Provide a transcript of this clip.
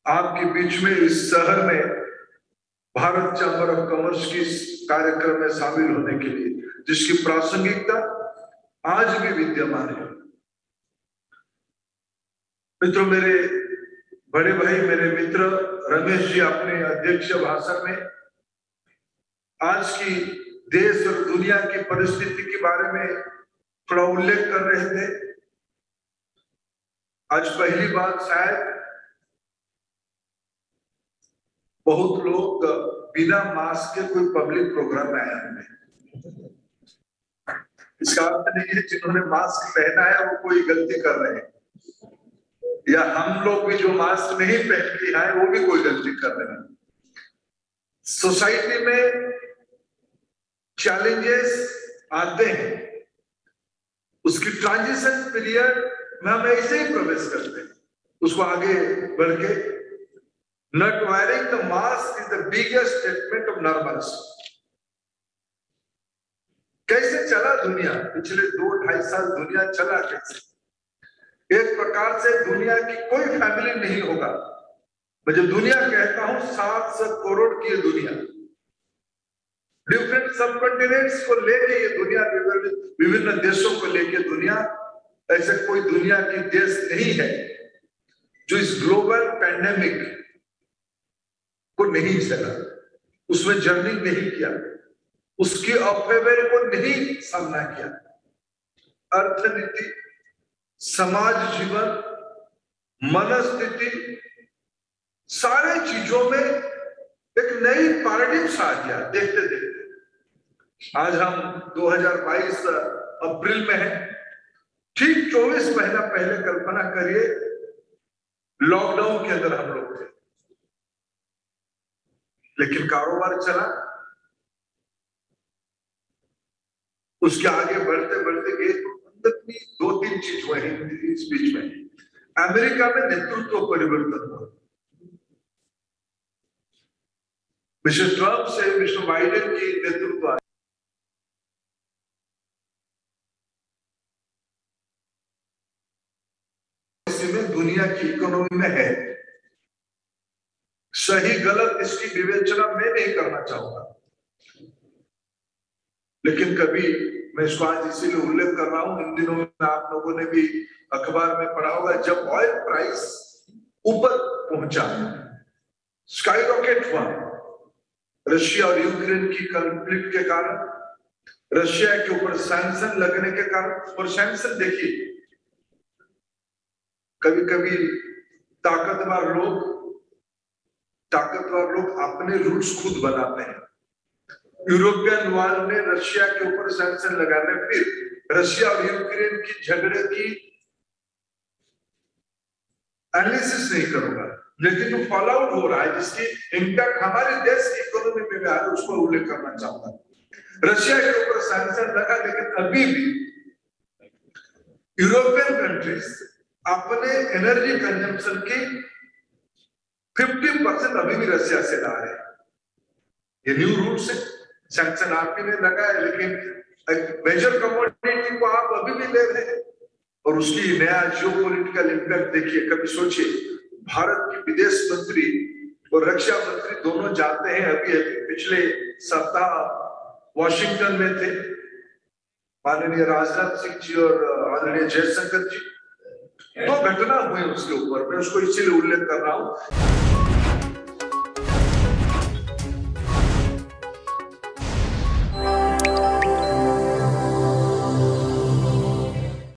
आपके बीच में इस शहर में भारत चैंबर ऑफ कॉमर्स की कार्यक्रम में शामिल होने के लिए, जिसकी प्रासंगिकता आज भी विद्यमान है। मित्रों, मेरे बड़े भाई, मेरे मित्र रमेश जी अपने अध्यक्ष भाषण में आज की देश और दुनिया की परिस्थिति के बारे में थोड़ा उल्लेख कर रहे थे। आज पहली बार शायद बहुत लोग बिना मास्क के कोई पब्लिक प्रोग्राम में आए होंगे। इसका अर्थ नहीं है जिन्होंने मास्क पहना है वो कोई गलती कर रहे हैं, या हम लोग भी जो मास्क नहीं पहन के आए वो भी कोई गलती कर रहे हैं। सोसाइटी में चैलेंजेस आते हैं, उसकी ट्रांजिशन पीरियड में हम ऐसे ही प्रवेश करते हैं, उसको आगे बढ़ के not wearing the mask is the biggest statement of normalcy. कैसे चला दुनिया पिछले 2-2.5 साल, दुनिया चला कैसे? एक प्रकार से दुनिया की कोई फैमिली नहीं होगा। मैं जब दुनिया कहता हूं 700 करोड़ की दुनिया, डिफरेंट सब कॉन्टिनेंट्स को लेके ये दुनिया, विभिन्न देशों को लेके दुनिया, ऐसे कोई दुनिया की देश नहीं है जो इस ग्लोबल पैंडेमिक को नहीं चला, उसमें जर्नी नहीं किया, उसकी अफेयर को नहीं सामना किया। अर्थनीति, समाज जीवन, मनस्थिति, सारे चीजों में एक नई पैराडिग्म आ गया देखते देखते। आज हम 2022 अप्रैल में है, ठीक 24 महीना पहले कल्पना करिए लॉकडाउन के अंदर हम लोग थे, लेकिन कारोबार चला। उसके आगे बढ़ते बढ़ते गए तो 2-3 चीज हुए हैं इस बीच में। अमेरिका में नेतृत्व परिवर्तन हुआ। मिस्टर ट्रंप से मिस्टर बाइडेन की नेतृत्व में दुनिया की इकोनॉमी में है। सही गलत इसकी विवेचना मैं नहीं करना चाहूंगा, लेकिन कभी मैं इसको आज इसीलिए उल्लेख कर रहा हूं, इन दिनों में आप लोगों ने भी अखबार में पढ़ा होगा, जब ऑयल प्राइस ऊपर पहुंचा, स्काई रॉकेट हुआ, रशिया और यूक्रेन की कॉन्फ्लिक्ट के कारण, रशिया के ऊपर सैंक्शन लगने के कारण। और सैंक्शन देखिए, कभी कभी ताकतवर लोग अपने रूल्स खुद बनाते हैं। यूरोपियन वर्ल्ड ने रशिया के ऊपर सैंक्शन लगाने, फिर रशिया और यूक्रेन की झगड़े की एनालिसिस नहीं करूंगा, लेकिन जो फॉल आउट हो रहा है, जिसकी इम्पैक्ट हमारे देश की इकोनॉमी में भी आ रहा है, उसको उल्लेख करना चाहूंगा। रशिया के ऊपर सैंक्शन लगा, लेकिन अभी भी यूरोपियन कंट्रीज अपने एनर्जी कंजम्पशन की 50% अभी भी रशिया से ला रहे हैं। ये न्यू रूल्स है, सैंक्शन आप भी ने लगाया, लेकिन मेजर कमोडिटी को आप अभी भी ले रहे हैं, और उसकी नया जियोपॉलिटिकल इंपैक्ट देखिए। कभी सोचिए, भारत की विदेश मंत्री और रक्षा मंत्री दोनों जाते हैं, अभी पिछले सप्ताह वॉशिंगटन में थे, माननीय राजनाथ सिंह जी और आदरणीय जयशंकर जी। 2 घटना हुई उसके ऊपर, मैं उसको इसीलिए उल्लेख कर रहा हूं।